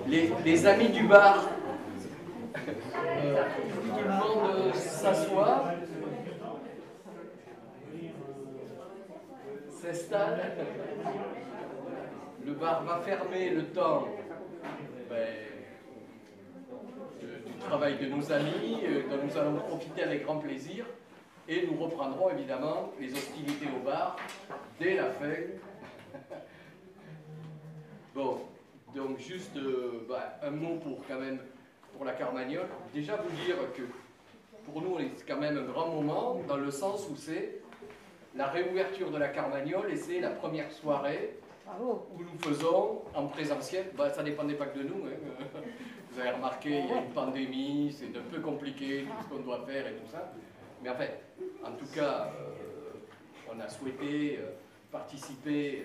les amis du bar, tout le monde s'assoit, s'installe. Le bar va fermer le temps du travail de nos amis, dont nous allons profiter avec grand plaisir, et nous reprendrons évidemment les hostilités au bar dès la fin. Bon, donc juste un mot pour la Carmagnole. Déjà vous dire que pour nous c'est quand même un grand moment, dans le sens où c'est la réouverture de la Carmagnole et c'est la première soirée où nous faisons en présentiel. Ça ne dépendait pas que de nous, hein. Vous avez remarqué, il y a une pandémie, c'est un peu compliqué tout ce qu'on doit faire et tout ça. Mais en fait, en tout cas, on a souhaité participer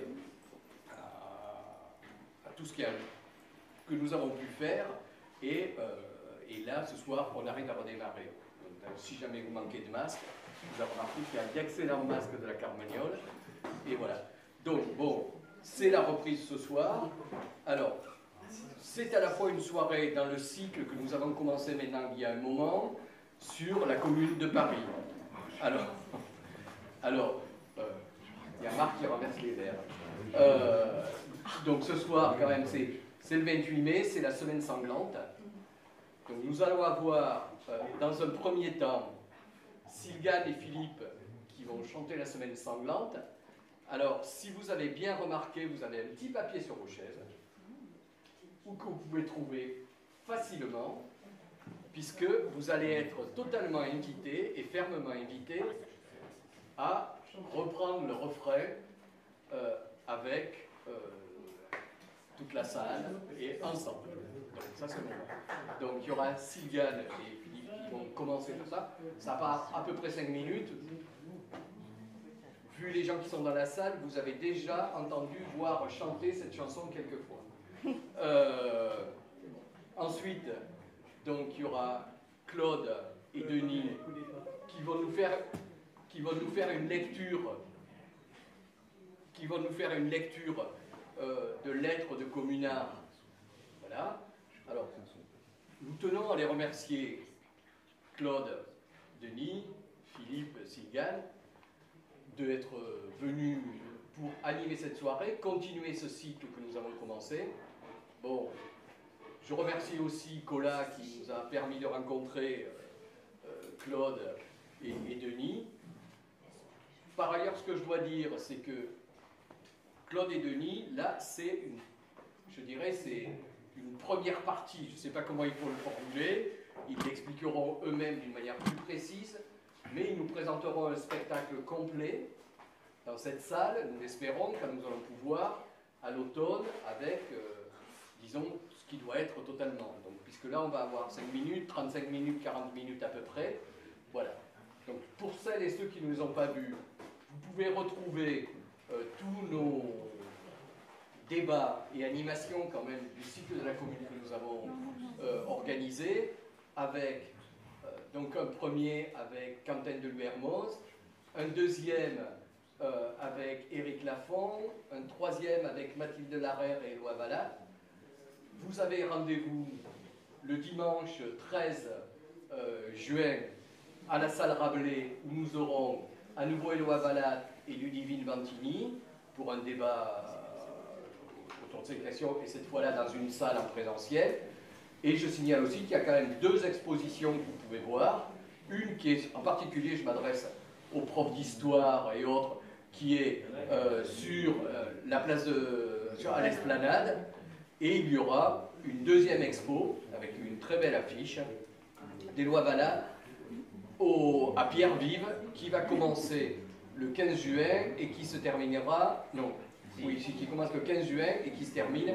à tout ce que nous avons pu faire. Et là, ce soir, on arrive à redémarrer. Donc, si jamais vous manquez de masque, vous avez remarqué qu'il y a d'excellents masques de la Carmagnole. Et voilà. Donc, bon, c'est la reprise ce soir. Alors, c'est à la fois une soirée dans le cycle que nous avons commencé maintenant il y a un moment, sur la Commune de Paris. Alors il y a Marc qui renverse les verres. Donc ce soir, quand même, c'est le 28 mai, c'est la semaine sanglante. Donc nous allons avoir, dans un premier temps, Sylgane et Philippe qui vont chanter la semaine sanglante. Alors, si vous avez bien remarqué, vous avez un petit papier sur vos chaises, ou que vous pouvez trouver facilement, puisque vous allez être totalement invité et fermement invité à reprendre le refrain avec toute la salle et ensemble. Donc ça c'est le moment. Donc il y aura Sylgane et Philippe qui vont commencer tout ça. Ça part à peu près 5 minutes. Vu les gens qui sont dans la salle, vous avez déjà entendu, voire chanter cette chanson quelques fois. Ensuite, donc il y aura Claude et Denis qui vont nous faire une lecture, de lettres de communards. Voilà. Alors, nous tenons à les remercier, Claude, Denis, Philippe, Sylgane, d'être venus pour animer cette soirée, continuer ce cycle que nous avons commencé. Bon, je remercie aussi Cola qui nous a permis de rencontrer Claude et Denis. Par ailleurs, ce que je dois dire, c'est que Claude et Denis, là, c'est une première partie. Je ne sais pas comment il faut le formuler. Ils l'expliqueront eux-mêmes d'une manière plus précise, mais ils nous présenteront un spectacle complet dans cette salle, nous l'espérons, quand nous allons pouvoir, à l'automne, avec, disons, ce qui doit être totalement. Donc, puisque là, on va avoir 5 minutes, 35 minutes, 40 minutes à peu près. Voilà. Donc, pour celles et ceux qui ne nous ont pas vus, vous pouvez retrouver tous nos débats et animations, quand même, du cycle de la commune que nous avons organisé, avec, donc, un premier avec Quentin de Luermoz, un deuxième avec Éric Lafont, un troisième avec Mathilde Larère et Éloi Vallat. Vous avez rendez-vous le dimanche 13 juin à la salle Rabelais, où nous aurons à nouveau Éloi Vallat et Ludivine Vantini pour un débat autour de ces questions, et cette fois-là dans une salle en présentiel. Et je signale aussi qu'il y a quand même 2 expositions que vous pouvez voir. Une qui est, en particulier, je m'adresse aux profs d'histoire et autres, qui est sur la place à l'Esplanade, et il y aura une deuxième expo avec une très belle affiche d'Éloi Vallat à Pierre-Vive, qui va commencer le 15 juin et qui se terminera, non, oui, qui commence le 15 juin et qui se termine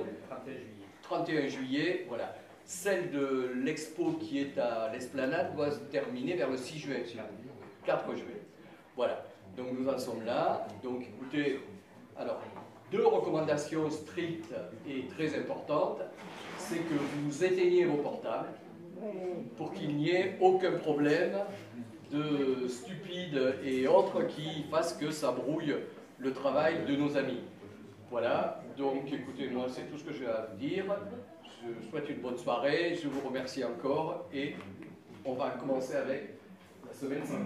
31 juillet, voilà. Celle de l'expo qui est à l'Esplanade doit se terminer vers le 6 juin, 4 juin. Voilà, donc nous en sommes là. Donc écoutez, alors, 2 recommandations strictes et très importantes, c'est que vous éteignez vos portables pour qu'il n'y ait aucun problème de stupides et autres qui fassent que ça brouille le travail de nos amis. Voilà, donc écoutez, moi c'est tout ce que j'ai à vous dire. je souhaite une bonne soirée, je vous remercie encore et on va commencer avec la semaine 5 ans.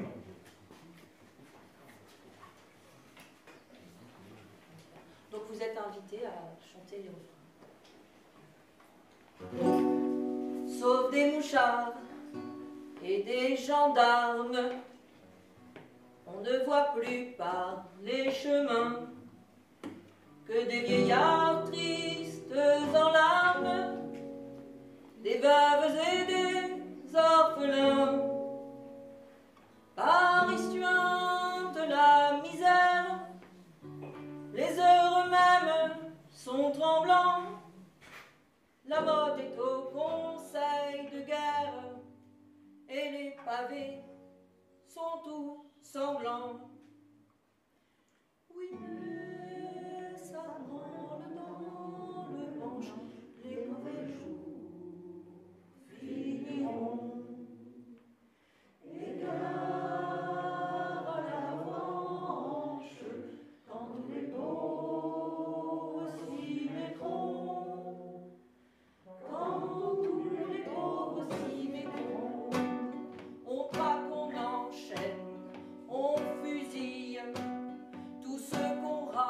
Donc vous êtes invité à chanter les refrains. Sauf des mouchards et des gendarmes, on ne voit plus par les chemins que des vieillards tristes en larmes, des veuves et des orphelins. Par histoire de la misère, les heures mêmes sont tremblants. La mode est au conseil de guerre et les pavés sont tout sanglants. Oui, mais ça branle dans le manche, les mauvais jours finiront. Et gare à la revanche quand tous les pauvres s'y mettront. Quand tous les pauvres s'y mettront, on traque, on enchaîne, on fusille tous ceux qu'on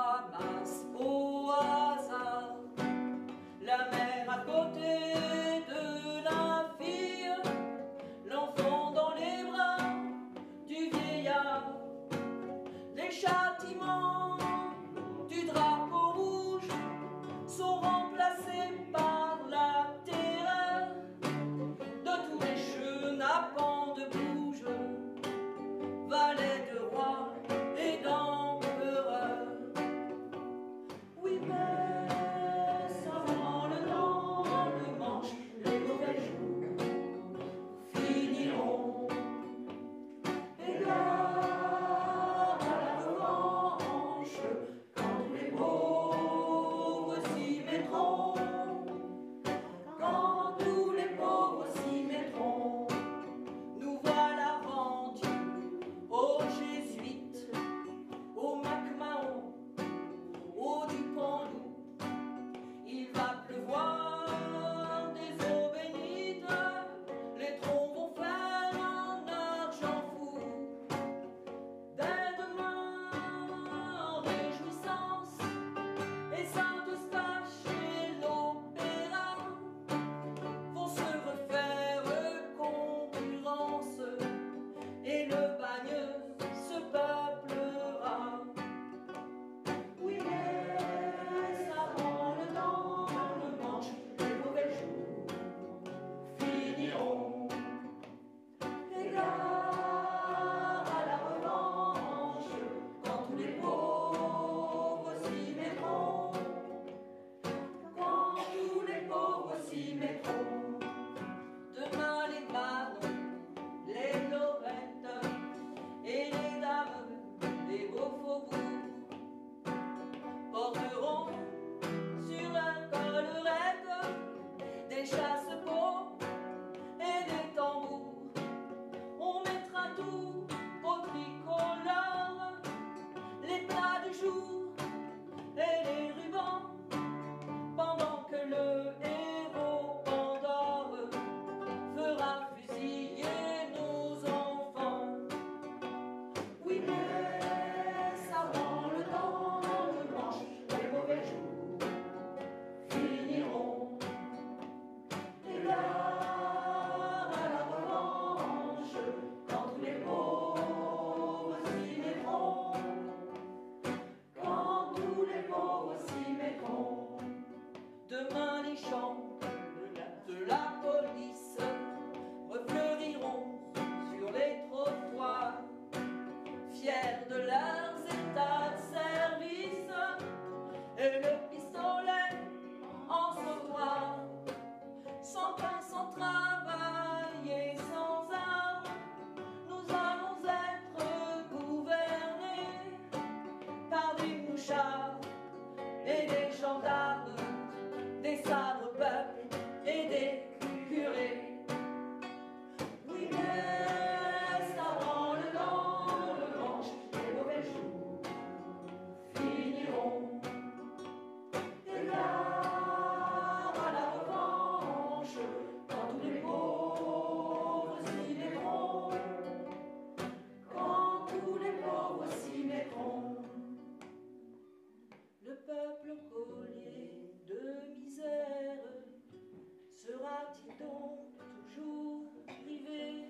peuple collier de misère sera-t-il donc toujours privé?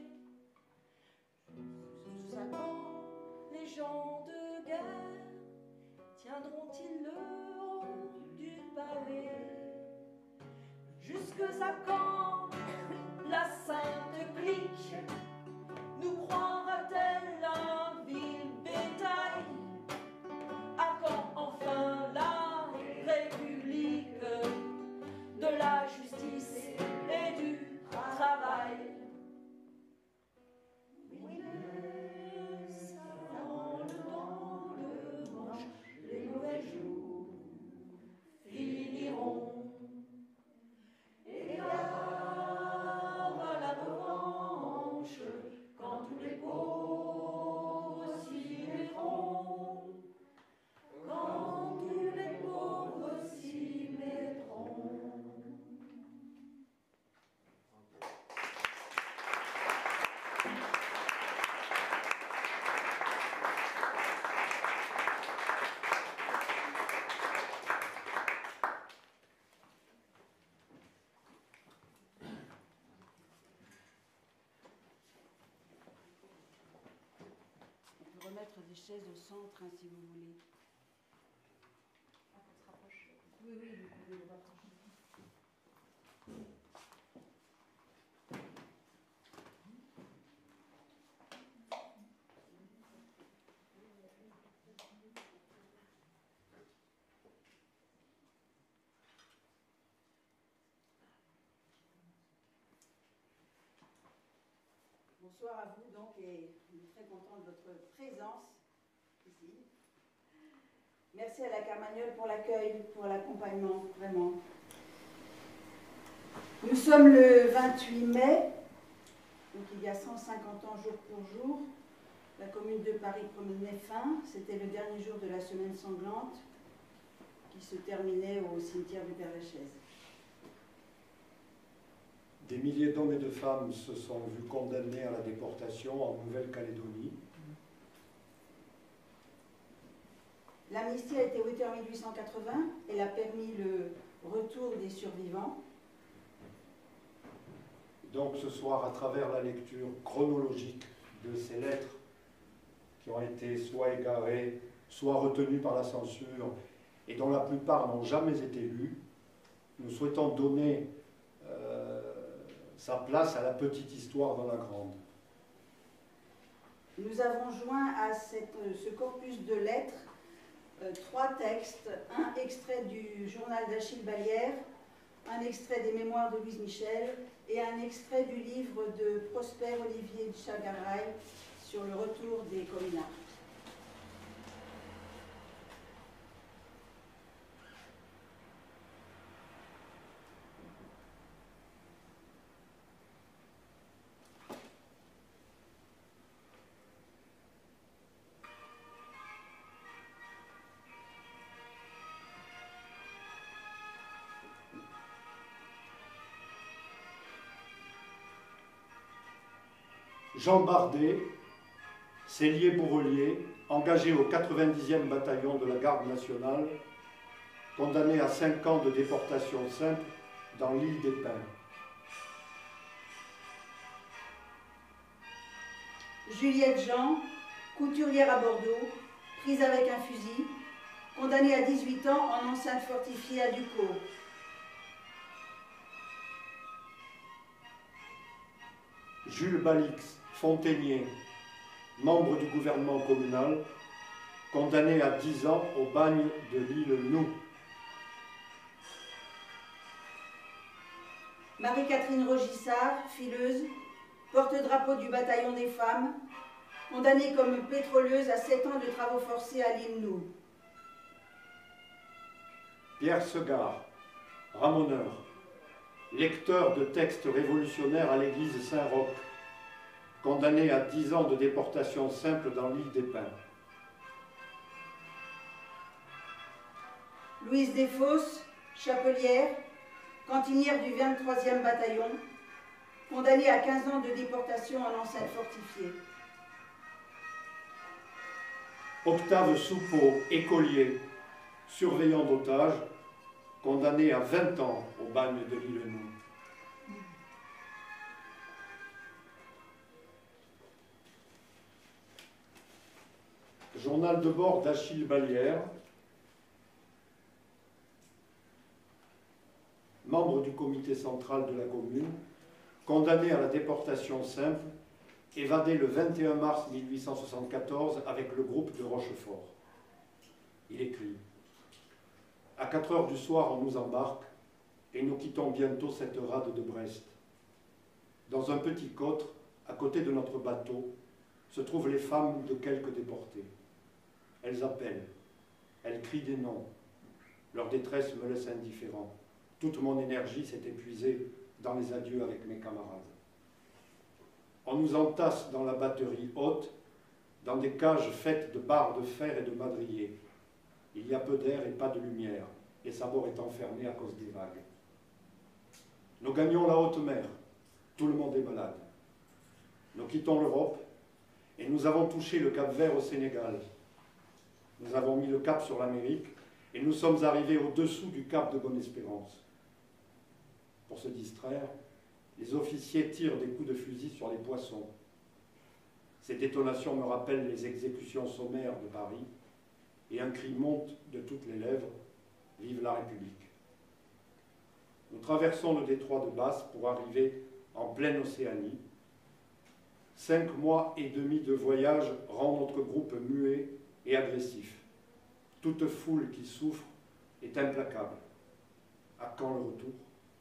Jusqu'à quand les gens de guerre tiendront-ils le haut du pavé? Jusqu'à quand la sainte clique nous croira-t-elle un vil bétail? À quand enfin la République de la justice et du travail? Oui, mais savant dans le manche, les mauvais jours finiront. Et garde à la revanche quand tous les pauvres s'y mettront. Quand tous les pauvres s'y mettront. On peut remettre des chaises au centre, hein, si vous voulez. Oui, oui, vous pouvez le rapprocher. Bonsoir à vous donc, et je suis très contente de votre présence ici. Merci à la Carmagnole pour l'accueil, pour l'accompagnement, vraiment. Nous sommes le 28 mai, donc il y a 150 ans jour pour jour. La Commune de Paris prenait fin. C'était le dernier jour de la semaine sanglante qui se terminait au cimetière du Père-Lachaise. Des milliers d'hommes et de femmes se sont vus condamnés à la déportation en Nouvelle-Calédonie. L'amnistie a été votée en 1880. Elle a permis le retour des survivants. Donc ce soir, à travers la lecture chronologique de ces lettres qui ont été soit égarées, soit retenues par la censure, et dont la plupart n'ont jamais été lues, nous souhaitons donner sa place à la petite histoire dans la grande. Nous avons joint à ce corpus de lettres 3 textes, un extrait du journal d'Achille Ballière, un extrait des mémoires de Louise Michel et un extrait du livre de Prosper Olivier Chagaray sur le retour des communards. Jean Bardet, sellier-bourrelier, engagé au 90e bataillon de la Garde nationale, condamné à 5 ans de déportation simple dans l'île des Pins. Juliette Jean, couturière à Bordeaux, prise avec un fusil, condamnée à 18 ans en enceinte fortifiée à Ducos. Jules Balix, fontainier, membre du gouvernement communal, condamné à 10 ans au bagne de l'île Nou. Marie-Catherine Rogissard, fileuse, porte-drapeau du bataillon des femmes, condamnée comme pétroleuse à 7 ans de travaux forcés à l'île Nou. Pierre Segard, ramoneur, lecteur de textes révolutionnaires à l'église Saint-Roch, condamné à 10 ans de déportation simple dans l'île des Pins. Louise Desfosses, chapelière, cantinière du 23e bataillon, condamnée à 15 ans de déportation en enceinte fortifiée. Octave Soupeau, écolier, surveillant d'otages, condamné à 20 ans au bagne de l'Île-Nou. Journal de bord d'Achille Ballière, membre du comité central de la commune, condamné à la déportation simple, évadé le 21 mars 1874 avec le groupe de Rochefort. Il écrit « À 4 heures du soir, on nous embarque et nous quittons bientôt cette rade de Brest. Dans un petit cotre, à côté de notre bateau, se trouvent les femmes de quelques déportés. Elles appellent, elles crient des noms. Leur détresse me laisse indifférent. Toute mon énergie s'est épuisée dans les adieux avec mes camarades. On nous entasse dans la batterie haute, dans des cages faites de barres de fer et de madriers. Il y a peu d'air et pas de lumière, et sa bord est enfermé à cause des vagues. Nous gagnons la haute mer, tout le monde est malade. Nous quittons l'Europe, et nous avons touché le Cap Vert au Sénégal. Nous avons mis le cap sur l'Amérique, et nous sommes arrivés au-dessous du cap de Bonne-Espérance. Pour se distraire, les officiers tirent des coups de fusil sur les poissons. Ces détonations me rappellent les exécutions sommaires de Paris, et un cri monte de toutes les lèvres, « Vive la République !» Nous traversons le détroit de Basse pour arriver en pleine Océanie. 5 mois et demi de voyage rend notre groupe muet et agressif. Toute foule qui souffre est implacable. À quand le retour?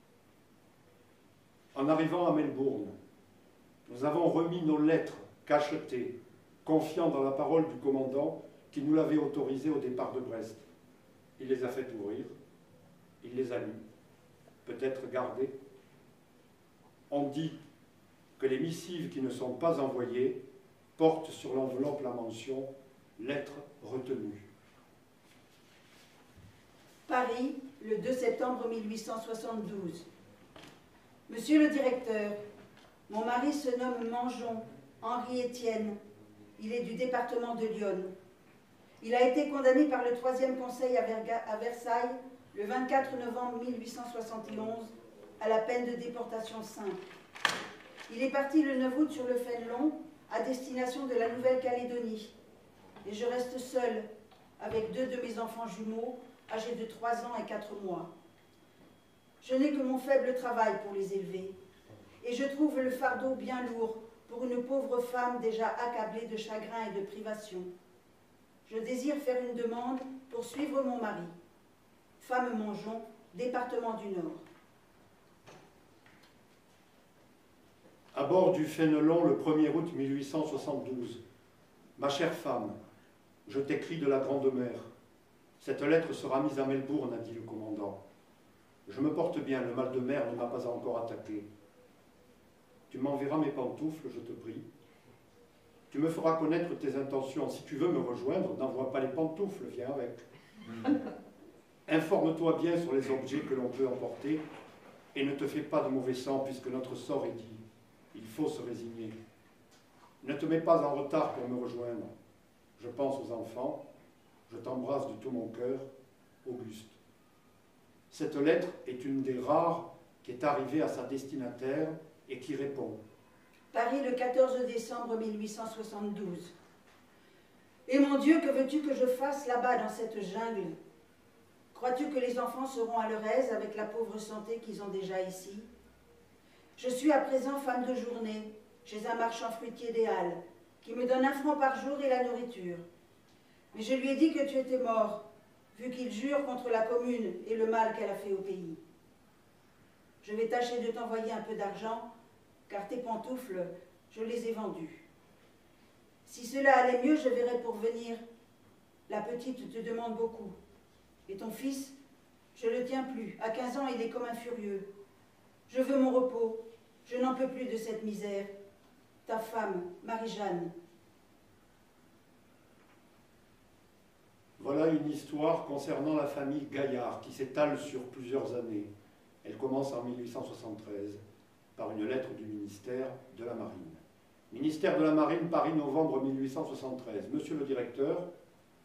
En arrivant à Melbourne, nous avons remis nos lettres cachetées, confiant dans la parole du commandant qui nous l'avait autorisé au départ de Brest. Il les a fait ouvrir, il les a lues, peut-être gardées. On dit que les missives qui ne sont pas envoyées portent sur l'enveloppe la mention « lettres retenues ». Paris, le 2 septembre 1872. Monsieur le directeur, mon mari se nomme Mangeon, Henri Étienne. Il est du département de l'Yonne. Il a été condamné par le 3e conseil à Versailles le 24 novembre 1871 à la peine de déportation simple. Il est parti le 9 août sur le Fénelon à destination de la Nouvelle-Calédonie. Et je reste seule avec 2 de mes enfants jumeaux âgés de 3 ans et 4 mois. Je n'ai que mon faible travail pour les élever, et je trouve le fardeau bien lourd pour une pauvre femme déjà accablée de chagrin et de privation. Je désire faire une demande pour suivre mon mari. Femme Mangeon, département du Nord. À bord du Fénelon le 1er août 1872. Ma chère femme, je t'écris de la Grande Mer. Cette lettre sera mise à Melbourne, a dit le commandant. Je me porte bien, le mal de mer ne m'a pas encore attaqué. Tu m'enverras mes pantoufles, je te prie. Tu me feras connaître tes intentions. Si tu veux me rejoindre, n'envoie pas les pantoufles, viens avec. Informe-toi bien sur les objets que l'on peut emporter et ne te fais pas de mauvais sang puisque notre sort est dit. Il faut se résigner. Ne te mets pas en retard pour me rejoindre. Je pense aux enfants. Je t'embrasse de tout mon cœur. Auguste. Cette lettre est une des rares qui est arrivée à sa destinataire et qui répond. Paris, le 14 décembre 1872. Et mon Dieu, que veux-tu que je fasse là-bas dans cette jungle? Crois-tu que les enfants seront à leur aise avec la pauvre santé qu'ils ont déjà ici? Je suis à présent femme de journée chez un marchand fruitier des Halles qui me donne 1 franc par jour et la nourriture. Mais je lui ai dit que tu étais mort, vu qu'il jure contre la commune et le mal qu'elle a fait au pays. Je vais tâcher de t'envoyer un peu d'argent, car tes pantoufles, je les ai vendues. Si cela allait mieux, je verrai pour venir. La petite te demande beaucoup. Et ton fils, je ne le tiens plus. À 15 ans, il est comme un furieux. Je veux mon repos. Je n'en peux plus de cette misère. Ta femme, Marie-Jeanne. Voilà une histoire concernant la famille Gaillard qui s'étale sur plusieurs années. Elle commence en 1873 par une lettre du ministère de la Marine. Ministère de la Marine, Paris, novembre 1873. Monsieur le directeur,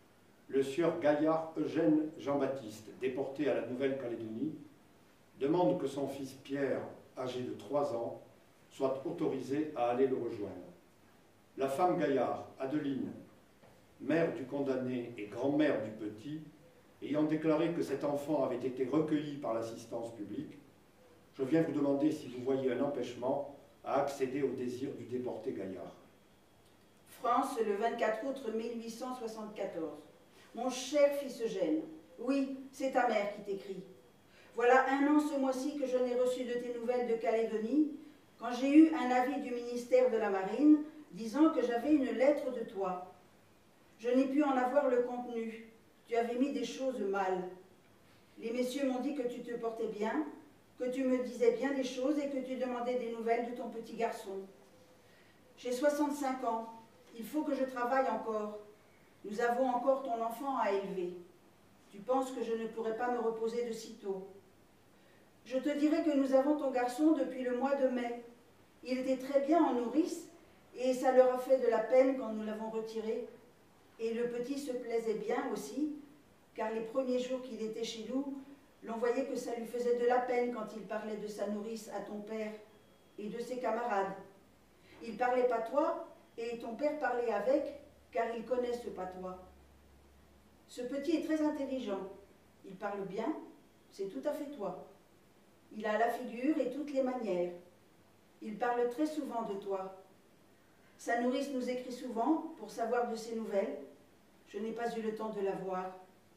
le sieur Gaillard Eugène Jean-Baptiste, déporté à la Nouvelle-Calédonie, demande que son fils Pierre, âgé de 3 ans, soit autorisé à aller le rejoindre. La femme Gaillard, Adeline, mère du condamné et grand-mère du petit, ayant déclaré que cet enfant avait été recueilli par l'assistance publique, je viens vous demander si vous voyez un empêchement à accéder au désir du déporté Gaillard. France, le 24 août 1874. Mon cher fils Eugène, oui, c'est ta mère qui t'écrit. Voilà 1 an ce mois-ci que je n'ai reçu de tes nouvelles de Calédonie, quand j'ai eu un avis du ministère de la Marine disant que j'avais une lettre de toi. Je n'ai pu en avoir le contenu. Tu avais mis des choses mal. Les messieurs m'ont dit que tu te portais bien, que tu me disais bien des choses et que tu demandais des nouvelles de ton petit garçon. J'ai 65 ans. Il faut que je travaille encore. Nous avons encore ton enfant à élever. Tu penses que je ne pourrai pas me reposer de sitôt. Je te dirai que nous avons ton garçon depuis le mois de mai. Il était très bien en nourrice et ça leur a fait de la peine quand nous l'avons retiré. Et le petit se plaisait bien aussi, car les premiers jours qu'il était chez nous, l'on voyait que ça lui faisait de la peine quand il parlait de sa nourrice à ton père et de ses camarades. Il parlait patois et ton père parlait avec, car il connaît ce patois. Ce petit est très intelligent. Il parle bien, c'est tout à fait toi. Il a la figure et toutes les manières. Il parle très souvent de toi. Sa nourrice nous écrit souvent pour savoir de ses nouvelles. Je n'ai pas eu le temps de la voir.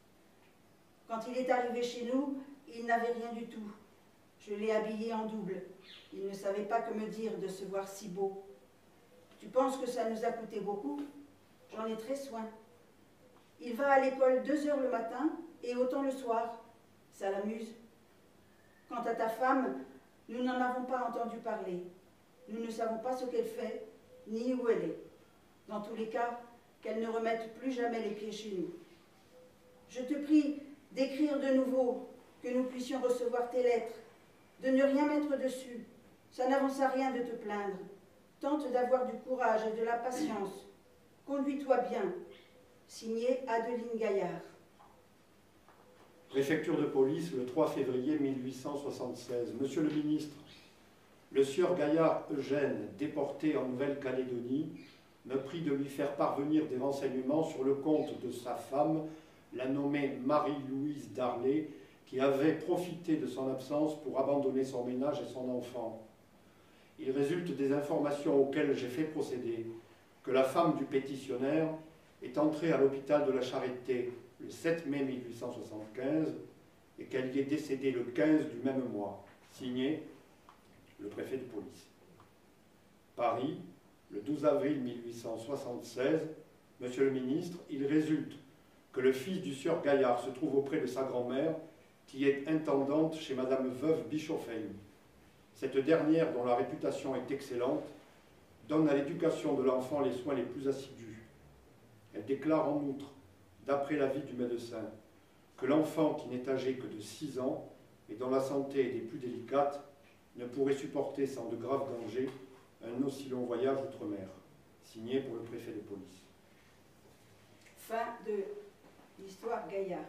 Quand il est arrivé chez nous, il n'avait rien du tout. Je l'ai habillé en double. Il ne savait pas que me dire de se voir si beau. Tu penses que ça nous a coûté beaucoup? J'en ai très soin. Il va à l'école 2 heures le matin et autant le soir. Ça l'amuse. Quant à ta femme, nous n'en avons pas entendu parler. Nous ne savons pas ce qu'elle fait, ni où elle est. Dans tous les cas, qu'elle ne remette plus jamais les pieds chez nous. Je te prie d'écrire de nouveau, que nous puissions recevoir tes lettres, de ne rien mettre dessus. Ça n'avance à rien de te plaindre. Tente d'avoir du courage et de la patience. Conduis-toi bien. Signé Adeline Gaillard. Préfecture de police, le 3 février 1876. Monsieur le ministre, le sieur Gaillard Eugène, déporté en Nouvelle-Calédonie, me prie de lui faire parvenir des renseignements sur le compte de sa femme, la nommée Marie-Louise Darlé, qui avait profité de son absence pour abandonner son ménage et son enfant. Il résulte des informations auxquelles j'ai fait procéder que la femme du pétitionnaire est entrée à l'hôpital de la Charité le 7 mai 1875 et qu'elle y est décédée le 15 du même mois. Signé le préfet de police. Paris, le 12 avril 1876. Monsieur le ministre, il résulte que le fils du sieur Gaillard se trouve auprès de sa grand-mère, qui est intendante chez Madame Veuve Bischofheim. Cette dernière, dont la réputation est excellente, donne à l'éducation de l'enfant les soins les plus assidus. Elle déclare en outre, d'après l'avis du médecin, que l'enfant qui n'est âgé que de 6 ans et dont la santé est des plus délicates ne pourrait supporter sans de graves dangers un aussi long voyage outre-mer. Signé pour le préfet de police. Fin de l'histoire Gaillard.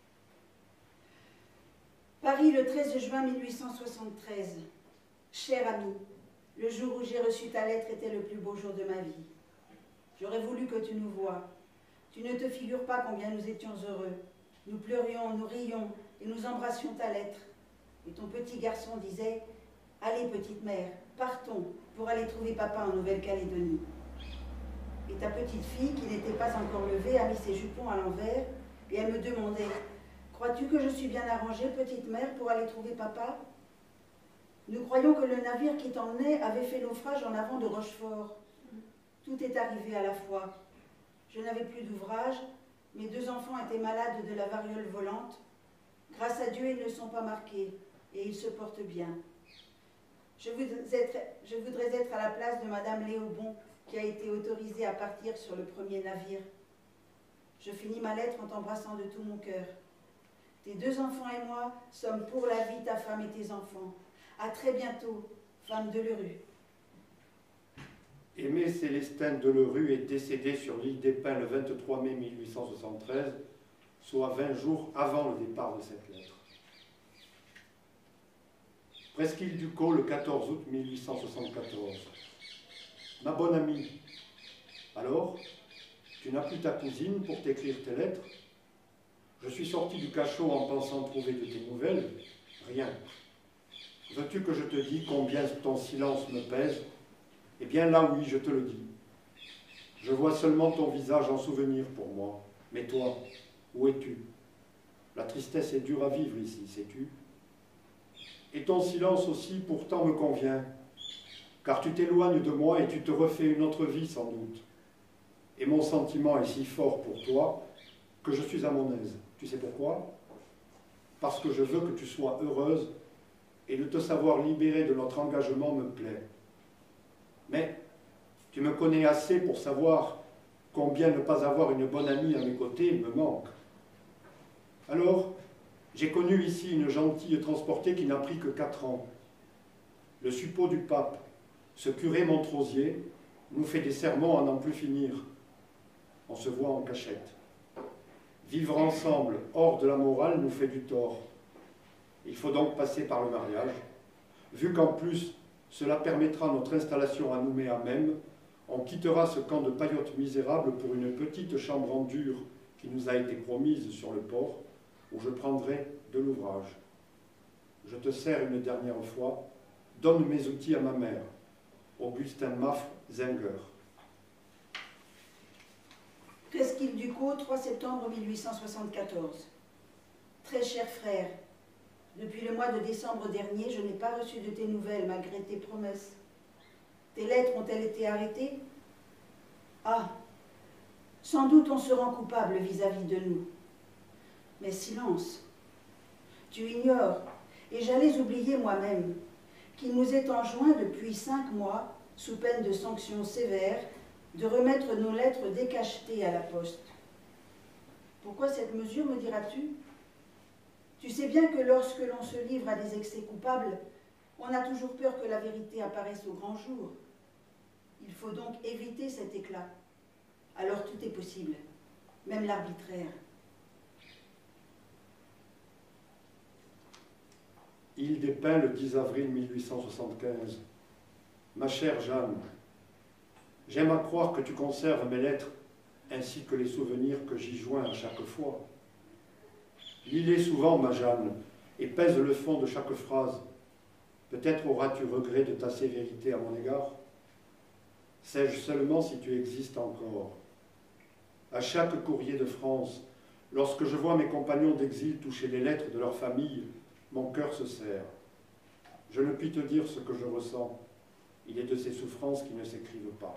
Paris, le 13 juin 1873. Cher ami, le jour où j'ai reçu ta lettre était le plus beau jour de ma vie. J'aurais voulu que tu nous voies. Tu ne te figures pas combien nous étions heureux. Nous pleurions, nous rions et nous embrassions ta lettre. Et ton petit garçon disait « Allez, petite mère, partons pour aller trouver papa en Nouvelle-Calédonie. » Et ta petite fille, qui n'était pas encore levée, a mis ses jupons à l'envers et elle me demandait « Crois-tu que je suis bien arrangée, petite mère, pour aller trouver papa ?» Nous croyons que le navire qui t'emmenait avait fait naufrage en avant de Rochefort. Tout est arrivé à la fois. Je n'avais plus d'ouvrage, mes 2 enfants étaient malades de la variole volante. Grâce à Dieu, ils ne sont pas marqués et ils se portent bien. Je voudrais être à la place de Madame Léaubon, qui a été autorisée à partir sur le premier navire. Je finis ma lettre en t'embrassant de tout mon cœur. Tes 2 enfants et moi sommes pour la vie ta femme et tes enfants. À très bientôt, femme de Lerue. Aimé Célestin Delerue est décédé sur l'île des Pins le 23 mai 1873 soit 20 jours avant le départ de cette lettre. Presqu'île du Caux, le 14 août 1874. Ma bonne amie, alors, tu n'as plus ta cousine pour t'écrire tes lettres? Je suis sorti du cachot en pensant trouver de tes nouvelles. Rien. Veux-tu que je te dise combien ton silence me pèse? Eh bien là, oui, je te le dis. Je vois seulement ton visage en souvenir pour moi. Mais toi, où es-tu? La tristesse est dure à vivre ici, sais-tu? Et ton silence aussi pourtant me convient, car tu t'éloignes de moi et tu te refais une autre vie sans doute. Et mon sentiment est si fort pour toi que je suis à mon aise. Tu sais pourquoi? Parce que je veux que tu sois heureuse et de te savoir libérée de notre engagement me plaît. Mais tu me connais assez pour savoir combien ne pas avoir une bonne amie à mes côtés me manque. Alors, j'ai connu ici une gentille transportée qui n'a pris que 4 ans. Le suppôt du pape, ce curé Montrosier, nous fait des sermons à n'en plus finir. On se voit en cachette. Vivre ensemble, hors de la morale, nous fait du tort. Il faut donc passer par le mariage. Vu qu'en plus, cela permettra notre installation à Nouméa même, on quittera ce camp de paillotes misérables pour une petite chambre en dur qui nous a été promise sur le port, où je prendrai de l'ouvrage. Je te serre une dernière fois, donne mes outils à ma mère. Augustin Maffre, Zenger. Presqu'île du Caux, 3 septembre 1874. Très cher frère, depuis le mois de décembre dernier, je n'ai pas reçu de tes nouvelles malgré tes promesses. Tes lettres ont-elles été arrêtées? Ah, sans doute on se rend coupable vis-à-vis de nous. Mais silence, tu ignores, et j'allais oublier moi-même, qu'il nous est enjoint depuis 5 mois, sous peine de sanctions sévères, de remettre nos lettres décachetées à la poste. Pourquoi cette mesure, me diras-tu? Tu sais bien que lorsque l'on se livre à des excès coupables, on a toujours peur que la vérité apparaisse au grand jour. Il faut donc éviter cet éclat. Alors tout est possible, même l'arbitraire. Île des Pins, le 10 avril 1875. Ma chère Jeanne, j'aime à croire que tu conserves mes lettres ainsi que les souvenirs que j'y joins à chaque fois. Lis-les souvent, ma Jeanne, et pèse le fond de chaque phrase. Peut-être auras-tu regret de ta sévérité à mon égard. Sais-je seulement si tu existes encore. À chaque courrier de France, lorsque je vois mes compagnons d'exil toucher les lettres de leur famille, mon cœur se serre. Je ne puis te dire ce que je ressens. Il est de ces souffrances qui ne s'écrivent pas.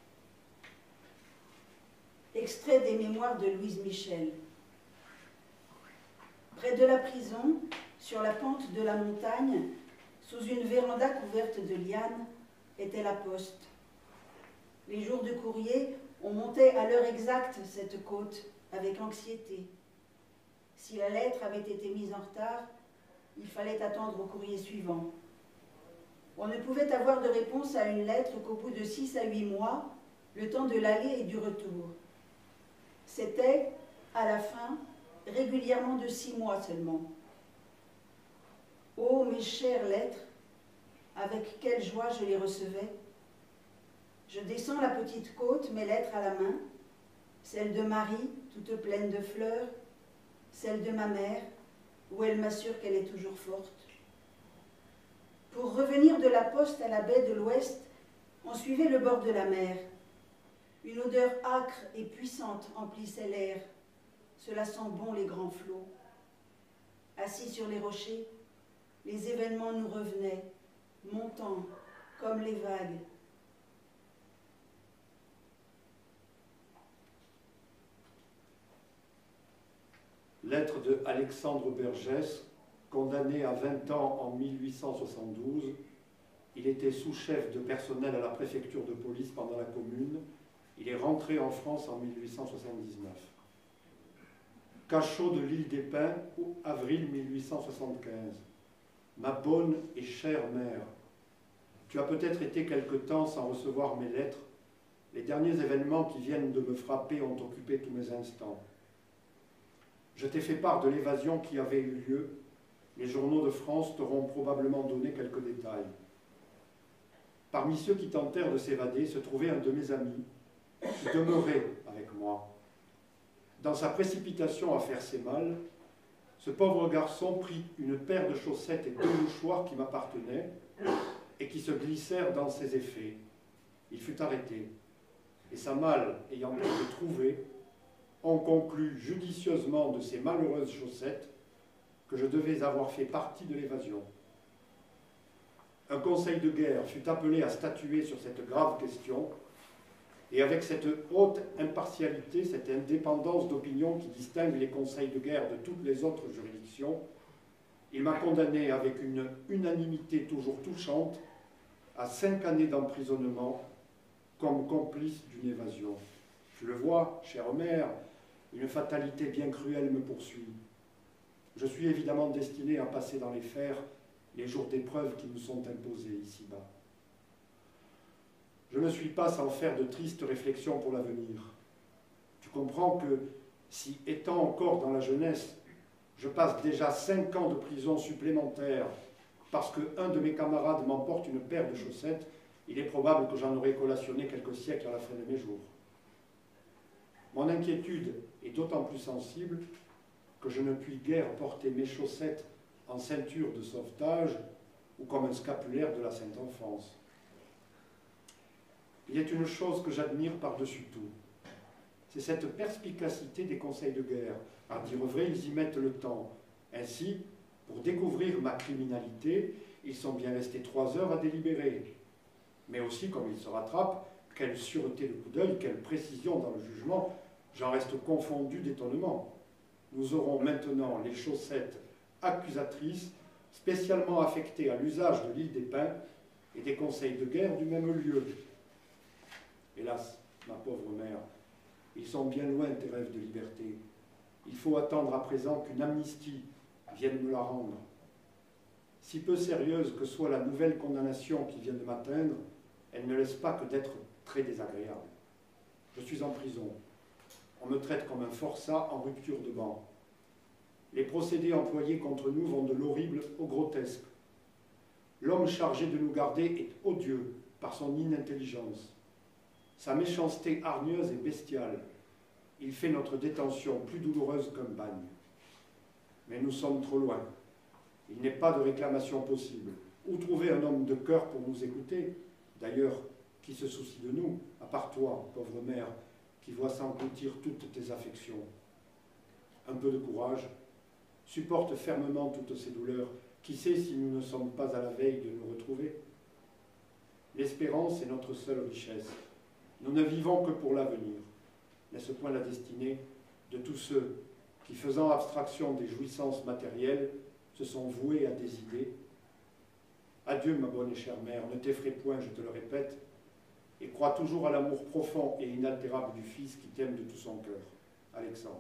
Extrait des mémoires de Louise Michel. Près de la prison, sur la pente de la montagne, sous une véranda couverte de lianes, était la poste. Les jours de courrier, on montait à l'heure exacte cette côte, avec anxiété. Si la lettre avait été mise en retard, il fallait attendre au courrier suivant. On ne pouvait avoir de réponse à une lettre qu'au bout de 6 à 8 mois, le temps de l'aller et du retour. C'était, à la fin, régulièrement de 6 mois seulement. Oh, mes chères lettres, avec quelle joie je les recevais. Je descends la petite côte, mes lettres à la main, celle de Marie, toute pleine de fleurs, celle de ma mère, où elle m'assure qu'elle est toujours forte. Pour revenir de la poste à la baie de l'Ouest, on suivait le bord de la mer. Une odeur âcre et puissante emplissait l'air. Cela sent bon les grands flots. Assis sur les rochers, les événements nous revenaient, montant comme les vagues. Lettre de Alexandre Bergès, condamné à 20 ans en 1872. Il était sous-chef de personnel à la préfecture de police pendant la Commune. Il est rentré en France en 1879. Cachot de l'île des Pins, avril 1875. Ma bonne et chère mère, tu as peut-être été quelque temps sans recevoir mes lettres. Les derniers événements qui viennent de me frapper ont occupé tous mes instants. Je t'ai fait part de l'évasion qui avait eu lieu. Les journaux de France t'auront probablement donné quelques détails. Parmi ceux qui tentèrent de s'évader se trouvait un de mes amis qui demeurait avec moi. Dans sa précipitation à faire ses malles, ce pauvre garçon prit une paire de chaussettes et 2 mouchoirs qui m'appartenaient et qui se glissèrent dans ses effets. Il fut arrêté, et sa malle ayant été trouvée, on conclut judicieusement de ces malheureuses chaussettes que je devais avoir fait partie de l'évasion. Un conseil de guerre fut appelé à statuer sur cette grave question, et avec cette haute impartialité, cette indépendance d'opinion qui distingue les conseils de guerre de toutes les autres juridictions, il m'a condamné avec une unanimité toujours touchante à 5 années d'emprisonnement comme complice d'une évasion. Tu le vois, cher Omer, une fatalité bien cruelle me poursuit. Je suis évidemment destiné à passer dans les fers les jours d'épreuve qui nous sont imposés ici-bas. Je ne suis pas sans faire de tristes réflexions pour l'avenir. Tu comprends que, si étant encore dans la jeunesse, je passe déjà 5 ans de prison supplémentaire parce qu'un de mes camarades m'emporte une paire de chaussettes, il est probable que j'en aurai collationné quelques siècles à la fin de mes jours. Mon inquiétude est d'autant plus sensible que je ne puis guère porter mes chaussettes en ceinture de sauvetage ou comme un scapulaire de la Sainte Enfance. Il y a une chose que j'admire par-dessus tout, c'est cette perspicacité des conseils de guerre. À dire vrai, ils y mettent le temps. Ainsi, pour découvrir ma criminalité, ils sont bien restés 3 heures à délibérer. Mais aussi, comme ils se rattrapent, quelle sûreté de coup d'œil, quelle précision dans le jugement, j'en reste confondu d'étonnement. Nous aurons maintenant les chaussettes accusatrices, spécialement affectées à l'usage de l'île des Pins et des conseils de guerre du même lieu. Hélas, ma pauvre mère, ils sont bien loin tes rêves de liberté. Il faut attendre à présent qu'une amnistie vienne me la rendre. Si peu sérieuse que soit la nouvelle condamnation qui vient de m'atteindre, elle ne laisse pas que d'être très désagréable. Je suis en prison. On me traite comme un forçat en rupture de ban. Les procédés employés contre nous vont de l'horrible au grotesque. L'homme chargé de nous garder est odieux par son inintelligence. Sa méchanceté hargneuse et bestiale. Il fait notre détention plus douloureuse qu'un bagne. Mais nous sommes trop loin. Il n'est pas de réclamation possible. Où trouver un homme de cœur pour nous écouter? D'ailleurs, qui se soucie de nous, à part toi, pauvre mère, qui vois s'engloutir toutes tes affections? Un peu de courage, supporte fermement toutes ces douleurs. Qui sait si nous ne sommes pas à la veille de nous retrouver? L'espérance est notre seule richesse. Nous ne vivons que pour l'avenir. N'est-ce point la destinée de tous ceux qui, faisant abstraction des jouissances matérielles, se sont voués à des idées? Adieu, ma bonne et chère mère, ne t'effraie point, je te le répète, et crois toujours à l'amour profond et inaltérable du Fils qui t'aime de tout son cœur. Alexandre.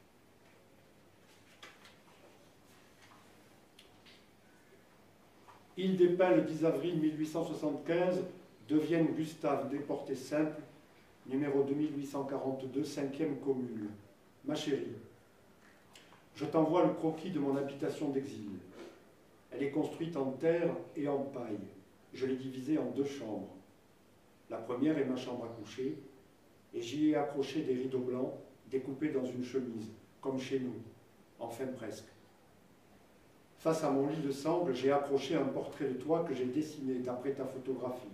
Île des Pins, le 10 avril 1875, de Vienne Gustave, déporté simple, numéro 2842, 5e commune. Ma chérie, je t'envoie le croquis de mon habitation d'exil. Elle est construite en terre et en paille. Je l'ai divisée en 2 chambres. La première est ma chambre à coucher, et j'y ai accroché des rideaux blancs découpés dans une chemise, comme chez nous, enfin presque. Face à mon lit de sangle, j'ai accroché un portrait de toi que j'ai dessiné d'après ta photographie.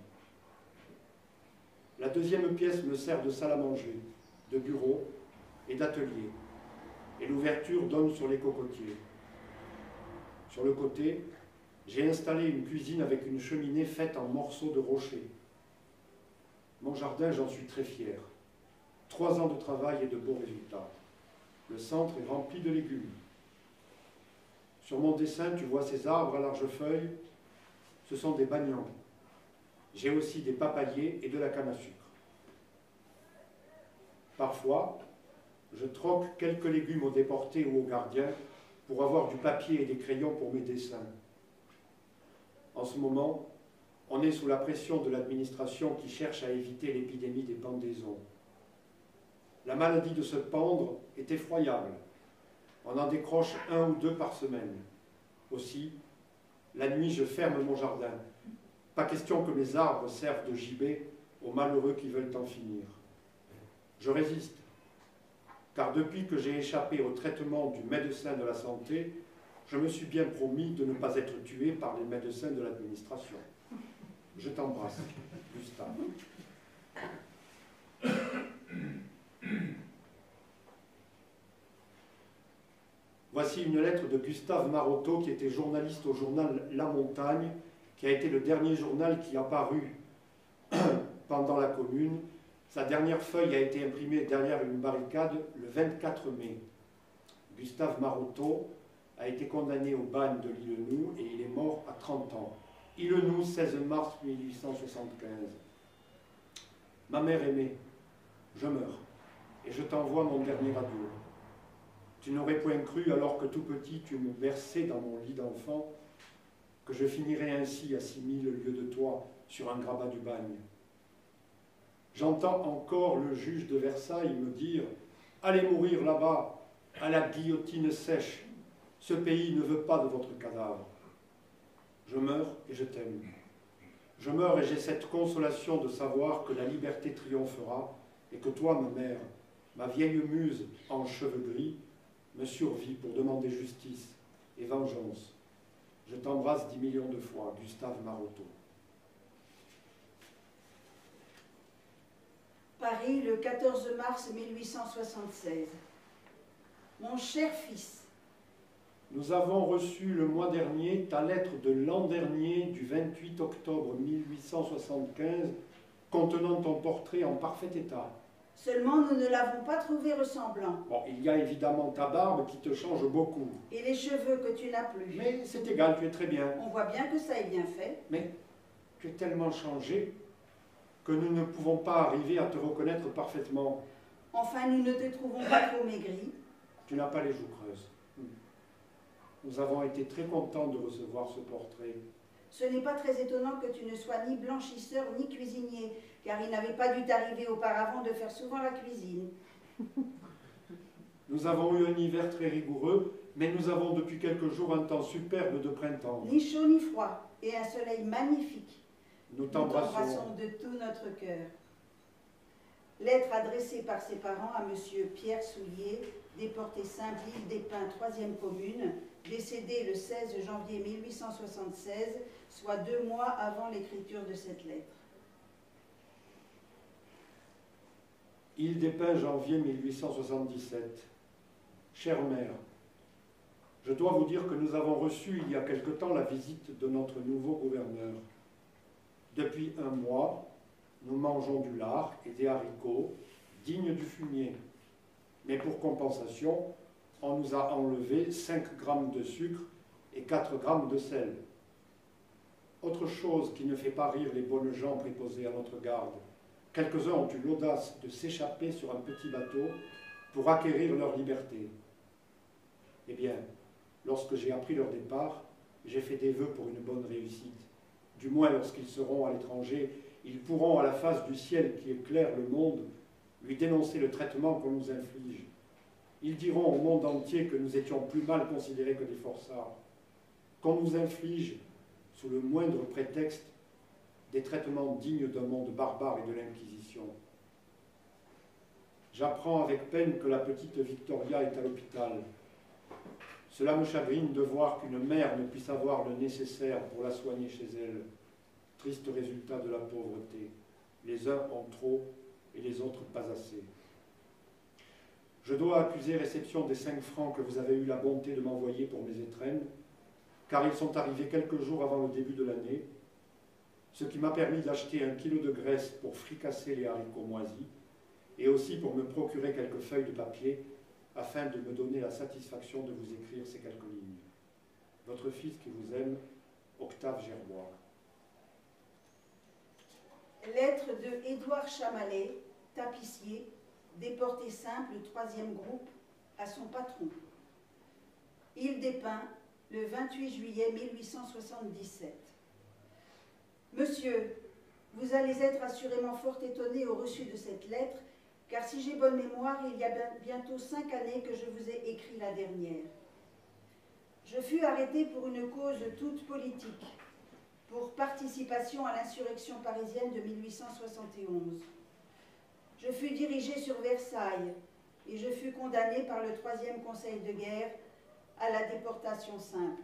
La deuxième pièce me sert de salle à manger, de bureau et d'atelier, et l'ouverture donne sur les cocotiers. Sur le côté, j'ai installé une cuisine avec une cheminée faite en morceaux de rocher. Mon jardin, j'en suis très fier. 3 ans de travail et de beaux résultats. Le centre est rempli de légumes. Sur mon dessin, tu vois ces arbres à larges feuilles. Ce sont des bagnons. J'ai aussi des papayers et de la canne à sucre. Parfois, je troque quelques légumes aux déportés ou aux gardiens pour avoir du papier et des crayons pour mes dessins. En ce moment, on est sous la pression de l'administration qui cherche à éviter l'épidémie des pendaisons. La maladie de se pendre est effroyable. On en décroche 1 ou 2 par semaine. Aussi, la nuit, je ferme mon jardin. Pas question que mes arbres servent de gibet aux malheureux qui veulent en finir. Je résiste, car depuis que j'ai échappé au traitement du médecin de la santé, je me suis bien promis de ne pas être tué par les médecins de l'administration. Je t'embrasse, Gustave. Voici une lettre de Gustave Marotteau, qui était journaliste au journal La Montagne, qui a été le dernier journal qui a paru pendant la Commune. Sa dernière feuille a été imprimée derrière une barricade le 24 mai. Gustave Marotteau a été condamné au bagne de l'Île-Nou et il est mort à 30 ans. Île-Nou, 16 mars 1875. Ma mère aimée, je meurs et je t'envoie mon dernier adieu. Tu n'aurais point cru, alors que tout petit tu me berçais dans mon lit d'enfant, que je finirais ainsi à 6000 lieues de toi sur un grabat du bagne. J'entends encore le juge de Versailles me dire « Allez mourir là-bas, à la guillotine sèche, ce pays ne veut pas de votre cadavre. » Je meurs et je t'aime. Je meurs et j'ai cette consolation de savoir que la liberté triomphera et que toi, ma mère, ma vieille muse en cheveux gris, me survit pour demander justice et vengeance. Je t'embrasse 10 millions de fois, Gustave Marotteau. Paris, le 14 mars 1876. Mon cher fils, nous avons reçu le mois dernier ta lettre de l'an dernier du 28 octobre 1875 contenant ton portrait en parfait état. Seulement, nous ne l'avons pas trouvé ressemblant. Bon, il y a évidemment ta barbe qui te change beaucoup. Et les cheveux que tu n'as plus. Mais c'est égal, tu es très bien. On voit bien que ça est bien fait. Mais tu es tellement changé que nous ne pouvons pas arriver à te reconnaître parfaitement. Enfin, nous ne te trouvons pas trop maigri. Tu n'as pas les joues creuses. Nous avons été très contents de recevoir ce portrait. Ce n'est pas très étonnant que tu ne sois ni blanchisseur ni cuisinier, car il n'avait pas dû t'arriver auparavant de faire souvent la cuisine. Nous avons eu un hiver très rigoureux, mais nous avons depuis quelques jours un temps superbe de printemps. Ni chaud ni froid, et un soleil magnifique. Nous t'embrassons de tout notre cœur. Lettre adressée par ses parents à M. Pierre Soulier, déporté Saint-Ville des Pins, 3e commune, décédé le 16 janvier 1876, soit 2 mois avant l'écriture de cette lettre. Île des Pins, janvier 1877. Chère mère, je dois vous dire que nous avons reçu il y a quelque temps la visite de notre nouveau gouverneur. Depuis 1 mois, nous mangeons du lard et des haricots, dignes du fumier. Mais pour compensation, on nous a enlevé 5 grammes de sucre et 4 grammes de sel. Autre chose qui ne fait pas rire les bonnes gens préposés à notre garde, quelques-uns ont eu l'audace de s'échapper sur un petit bateau pour acquérir leur liberté. Eh bien, lorsque j'ai appris leur départ, j'ai fait des vœux pour une bonne réussite. Du moins, lorsqu'ils seront à l'étranger, ils pourront, à la face du ciel qui éclaire le monde, lui dénoncer le traitement qu'on nous inflige. Ils diront au monde entier que nous étions plus mal considérés que des forçats, qu'on nous inflige, sous le moindre prétexte, des traitements dignes d'un monde barbare et de l'Inquisition. J'apprends avec peine que la petite Victoria est à l'hôpital. Cela me chagrine de voir qu'une mère ne puisse avoir le nécessaire pour la soigner chez elle. Triste résultat de la pauvreté. Les uns ont trop et les autres pas assez. Je dois accuser réception des 5 francs que vous avez eu la bonté de m'envoyer pour mes étrennes, car ils sont arrivés quelques jours avant le début de l'année, ce qui m'a permis d'acheter 1 kilo de graisse pour fricasser les haricots moisis, et aussi pour me procurer quelques feuilles de papier, afin de me donner la satisfaction de vous écrire ces quelques lignes. Votre fils qui vous aime, Octave Gerbois. Lettre de Édouard Chamalet, tapissier, déporté simple, 3e groupe, à son patron. Île des Pins, le 28 juillet 1877. Monsieur, vous allez être assurément fort étonné au reçu de cette lettre, car si j'ai bonne mémoire, il y a bientôt 5 années que je vous ai écrit la dernière. Je fus arrêtée pour une cause toute politique, pour participation à l'insurrection parisienne de 1871. Je fus dirigée sur Versailles et je fus condamnée par le 3e Conseil de guerre à la déportation simple.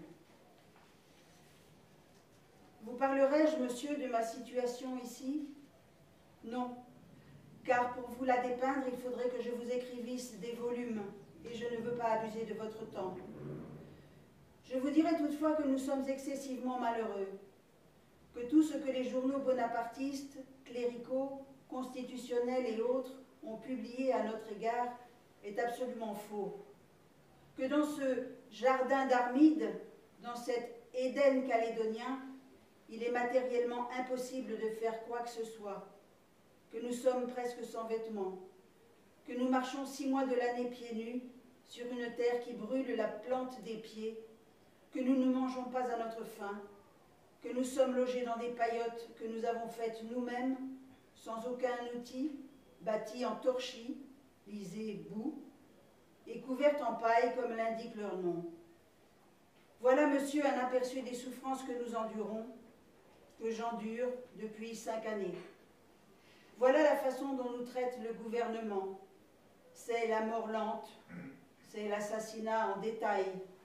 Vous parlerai-je, monsieur, de ma situation ici? Non, car pour vous la dépeindre, il faudrait que je vous écrivisse des volumes, et je ne veux pas abuser de votre temps. Je vous dirai toutefois que nous sommes excessivement malheureux, que tout ce que les journaux bonapartistes, cléricaux, constitutionnels et autres ont publié à notre égard est absolument faux, que dans ce jardin d'Armide, dans cet Éden calédonien, il est matériellement impossible de faire quoi que ce soit, que nous sommes presque sans vêtements, que nous marchons 6 mois de l'année pieds nus sur une terre qui brûle la plante des pieds, que nous ne mangeons pas à notre faim, que nous sommes logés dans des paillotes que nous avons faites nous-mêmes, sans aucun outil, bâties en torchis, lisez boue, et couvertes en paille comme l'indique leur nom. Voilà, monsieur, un aperçu des souffrances que nous endurons, que j'endure depuis 5 années. Voilà la façon dont nous traite le gouvernement. C'est la mort lente, c'est l'assassinat en détail.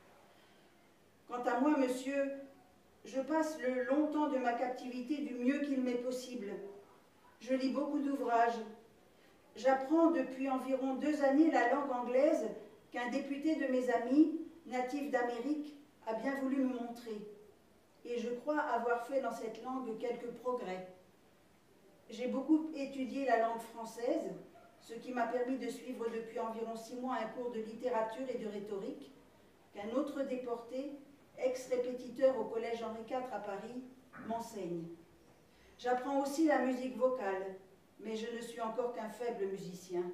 Quant à moi, monsieur, je passe le long temps de ma captivité du mieux qu'il m'est possible. Je lis beaucoup d'ouvrages. J'apprends depuis environ 2 années la langue anglaise qu'un député de mes amis, natif d'Amérique, a bien voulu me montrer. Et je crois avoir fait dans cette langue quelques progrès. J'ai beaucoup étudié la langue française, ce qui m'a permis de suivre depuis environ 6 mois un cours de littérature et de rhétorique qu'un autre déporté, ex-répétiteur au collège Henri IV à Paris, m'enseigne. J'apprends aussi la musique vocale, mais je ne suis encore qu'un faible musicien.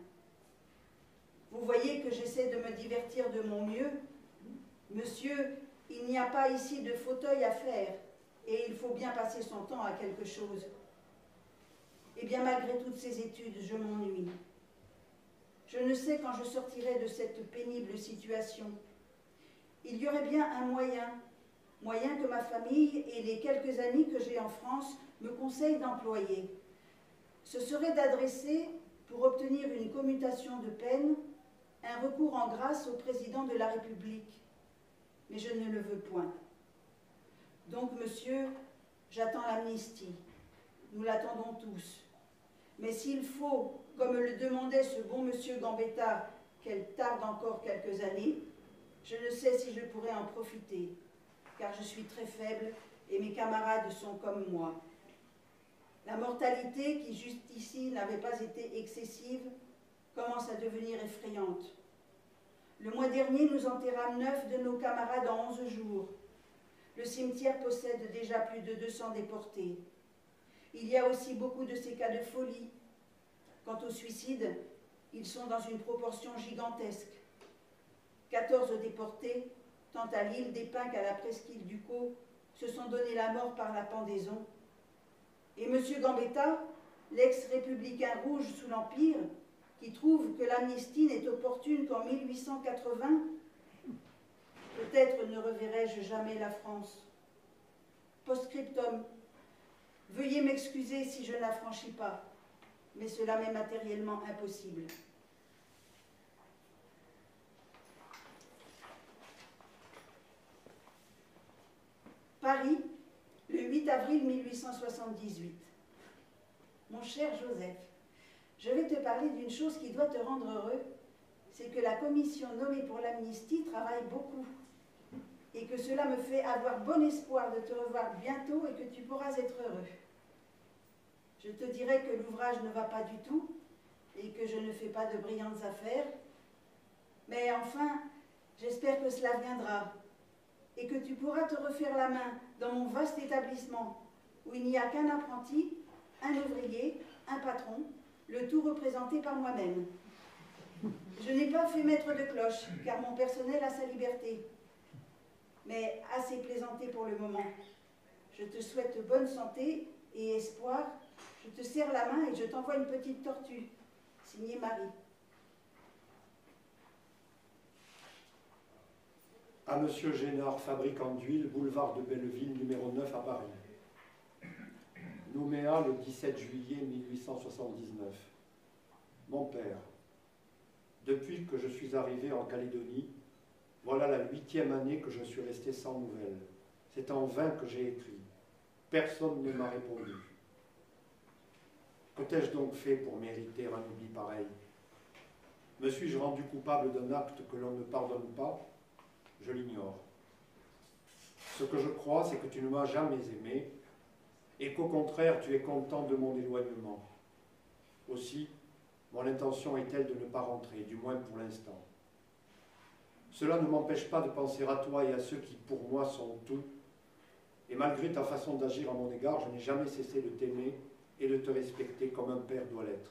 Vous voyez que j'essaie de me divertir de mon mieux. Monsieur, il n'y a pas ici de fauteuil à faire, et il faut bien passer son temps à quelque chose. Eh bien, malgré toutes ces études, je m'ennuie. Je ne sais quand je sortirai de cette pénible situation. Il y aurait bien un moyen que ma famille et les quelques amis que j'ai en France me conseillent d'employer. Ce serait d'adresser, pour obtenir une commutation de peine, un recours en grâce au président de la République. Mais je ne le veux point. Donc, monsieur, j'attends l'amnistie. Nous l'attendons tous. Mais s'il faut, comme le demandait ce bon monsieur Gambetta, qu'elle tarde encore quelques années, je ne sais si je pourrai en profiter, car je suis très faible et mes camarades sont comme moi. La mortalité, qui jusqu'ici n'avait pas été excessive, commence à devenir effrayante. Le mois dernier, nous enterrâmes 9 de nos camarades en 11 jours. Le cimetière possède déjà plus de 200 déportés. Il y a aussi beaucoup de ces cas de folie. Quant aux suicides, ils sont dans une proportion gigantesque. 14 déportés, tant à l'île d'Épin qu'à la presqu'île du Caux, se sont donné la mort par la pendaison. Et M. Gambetta, l'ex-républicain rouge sous l'Empire, qui trouve que l'amnistie n'est opportune qu'en 1880, peut-être ne reverrai-je jamais la France. Post-scriptum, veuillez m'excuser si je ne la franchis pas, mais cela m'est matériellement impossible. Paris, le 8 avril 1878. Mon cher Joseph, je vais te parler d'une chose qui doit te rendre heureux, c'est que la commission nommée pour l'amnistie travaille beaucoup et que cela me fait avoir bon espoir de te revoir bientôt et que tu pourras être heureux. Je te dirai que l'ouvrage ne va pas du tout et que je ne fais pas de brillantes affaires, mais enfin, j'espère que cela viendra et que tu pourras te refaire la main dans mon vaste établissement où il n'y a qu'un apprenti, un ouvrier, un patron, le tout représenté par moi-même. Je n'ai pas fait maître de cloche, car mon personnel a sa liberté. Mais assez plaisanté pour le moment. Je te souhaite bonne santé et espoir. Je te serre la main et je t'envoie une petite tortue. Signé Marie. À Monsieur Génard, fabricant d'huile, boulevard de Belleville, numéro 9 à Paris. Nouméa, le 17 juillet 1879. Mon père, depuis que je suis arrivé en Calédonie, voilà la 8e année que je suis resté sans nouvelles. C'est en vain que j'ai écrit. Personne ne m'a répondu. Que t'ai-je donc fait pour mériter un oubli pareil? Me suis-je rendu coupable d'un acte que l'on ne pardonne pas? Je l'ignore. Ce que je crois, c'est que tu ne m'as jamais aimé et qu'au contraire, tu es content de mon éloignement. Aussi, mon intention est-elle de ne pas rentrer, du moins pour l'instant. Cela ne m'empêche pas de penser à toi et à ceux qui, pour moi, sont tout. Et malgré ta façon d'agir à mon égard, je n'ai jamais cessé de t'aimer et de te respecter comme un père doit l'être.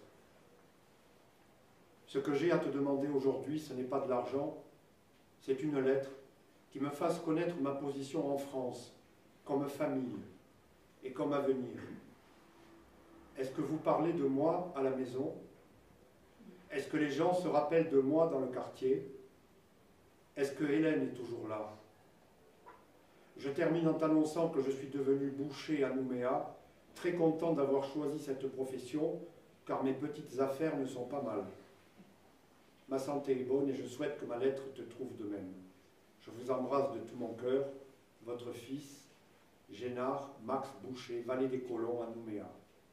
Ce que j'ai à te demander aujourd'hui, ce n'est pas de l'argent, c'est une lettre qui me fasse connaître ma position en France, comme famille et comme avenir. Est-ce que vous parlez de moi à la maison? Est-ce que les gens se rappellent de moi dans le quartier? Est-ce que Hélène est toujours là? Je termine en t'annonçant que je suis devenu boucher à Nouméa, très content d'avoir choisi cette profession, car mes petites affaires ne sont pas mal. Ma santé est bonne et je souhaite que ma lettre te trouve de même. Je vous embrasse de tout mon cœur, votre fils, Génard Max Boucher, Vallée des Colons à Nouméa.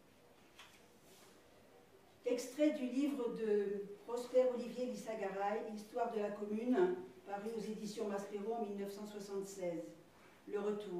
Extrait du livre de Prosper Olivier Lissagaray, Histoire de la commune, paru aux éditions Maspero en 1976. Le retour.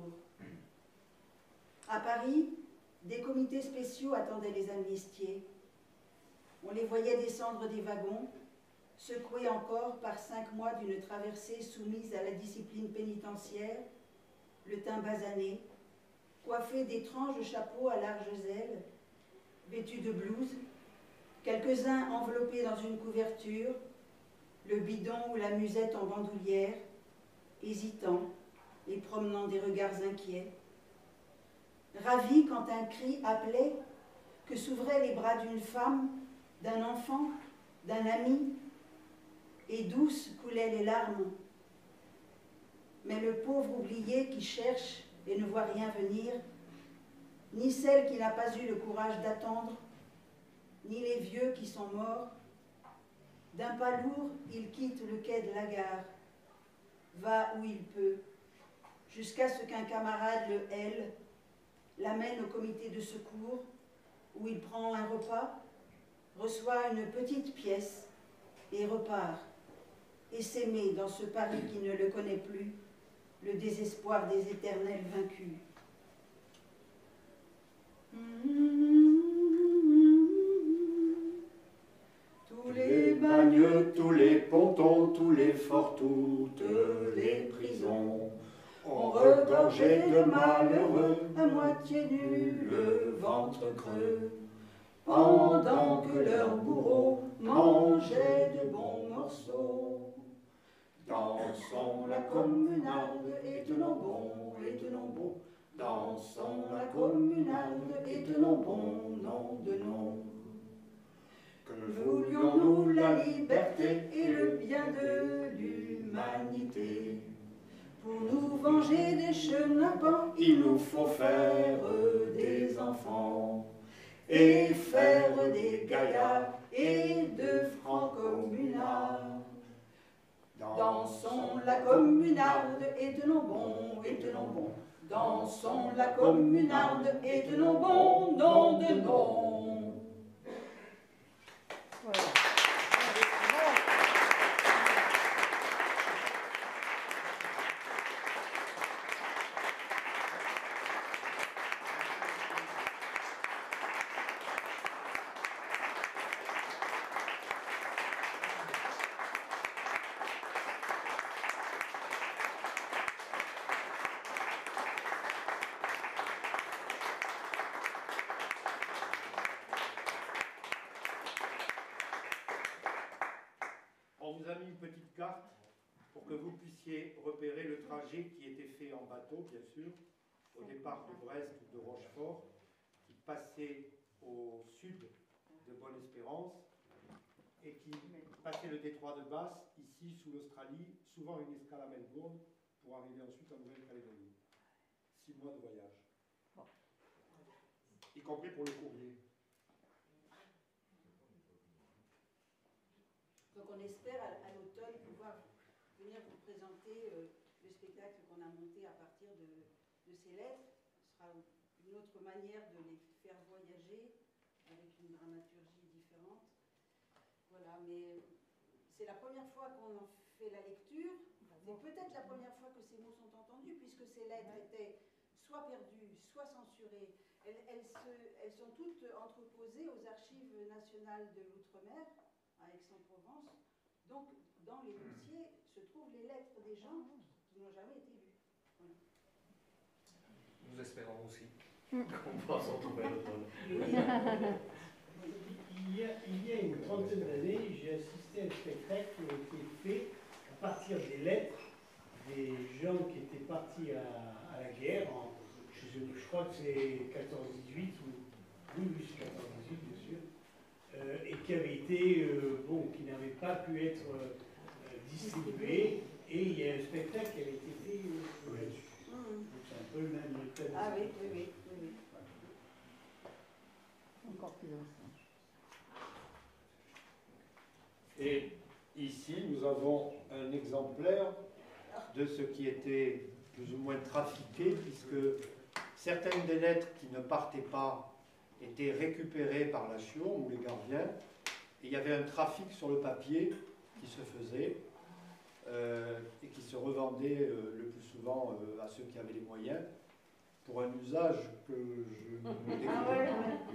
À Paris, des comités spéciaux attendaient les amnistiés. On les voyait descendre des wagons, secoués encore par 5 mois d'une traversée soumise à la discipline pénitentiaire, le teint basané, coiffés d'étranges chapeaux à larges ailes, vêtus de blouses, quelques-uns enveloppés dans une couverture, le bidon ou la musette en bandoulière, hésitants et promenant des regards inquiets. Ravis quand un cri appelait, que s'ouvraient les bras d'une femme, d'un enfant, d'un ami, et douces coulaient les larmes. Mais le pauvre oublié qui cherche et ne voit rien venir, ni celle qui n'a pas eu le courage d'attendre, ni les vieux qui sont morts, d'un pas lourd, il quitte le quai de la gare, va où il peut, jusqu'à ce qu'un camarade le hèle, l'amène au comité de secours, où il prend un repas, reçoit une petite pièce et repart, et s'aimer dans ce Paris qui ne le connaît plus, le désespoir des éternels vaincus. Tous les bagnes, tous les pontons, tous les forts, toutes les prisons ont regorgé de malheureux, à moitié nus, le ventre creux, pendant que leurs bourreaux mangeaient de bons morceaux. Dansons la communarde et tenons bon, et tenons bon. Dansons la communarde et tenons bon, nom de nom. Que voulions-nous la liberté et le bien de l'humanité. Pour nous venger des chenapans, Il nous faut faire des enfants et faire des gaillards et de francs communards. Dansons la communarde et tenons bon, et tenons bon. Dansons la communarde et tenons bon, nom de nom. Voilà. On vous a mis une petite carte pour que vous puissiez repérer le trajet qui était fait en bateau, bien sûr, au départ de Brest ou de Rochefort, qui passait au sud de Bonne-Espérance et qui passait le détroit de Basse, ici sous l'Australie, souvent une escale à Melbourne, pour arriver ensuite en Nouvelle-Calédonie. 6 mois de voyage. Y compris pour le courrier. Donc on espère à l'automne pouvoir venir vous présenter le spectacle qu'on a monté à partir de ces lettres. Ce sera une autre manière de les faire voyager avec une dramaturgie différente. Voilà, mais c'est la première fois qu'on en fait la lecture. C'est peut-être la première fois que ces mots sont entendus, puisque ces lettres étaient soit perdues, soit censurées. Elles sont toutes entreposées aux archives nationales de l'Outre-mer, à Aix-en-Provence. Donc, dans les dossiers se trouvent les lettres des gens qui n'ont jamais été lues. Voilà. Nous espérons aussi qu'on pourra s'en trouver à l'automne. Il y a une trentaine d'années, j'ai assisté à un spectacle qui a été fait à partir des lettres des gens qui étaient partis à la guerre, je crois que c'est 14-18, oui, c'est 14-18 bien sûr, et qui avaient été, qui n'avaient pas pu être distribués, et il y a un spectacle qui avait été fait là-dessus. Donc c'est un peu le même thème. Ah oui, oui. Encore plus ancien. Et ici, nous avons un exemplaire de ce qui était plus ou moins trafiqué, puisque certaines des lettres qui ne partaient pas étaient récupérées par la Chiourme ou les gardiens, et il y avait un trafic sur le papier qui se faisait et qui se revendait le plus souvent à ceux qui avaient les moyens, pour un usage que je ne découvrais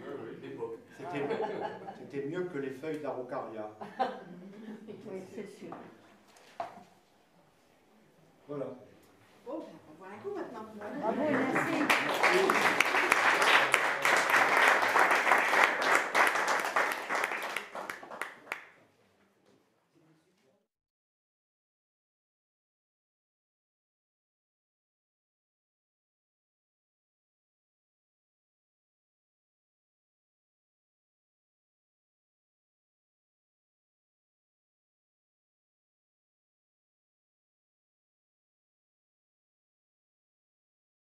pas. C'était mieux que les feuilles d'Araucaria. Oui, c'est sûr. Voilà. Bon, on va voir un coup maintenant.